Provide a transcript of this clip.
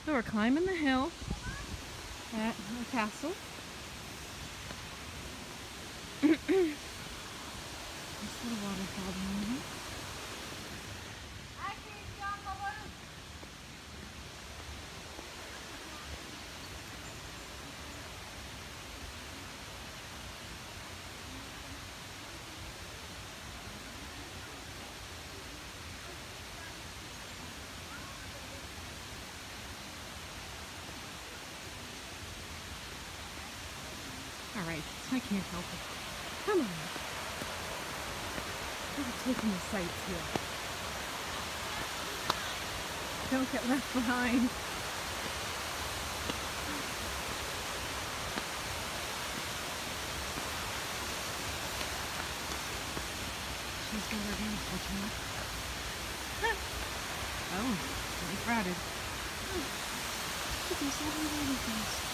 So we're climbing the hill at the castle. Nice little waterfall down here. Alright, I can't help it. Come on. We're taking the sights here. Don't get left behind. She's got her hands touching up. Oh, really crowded. Look at these lovely lady things.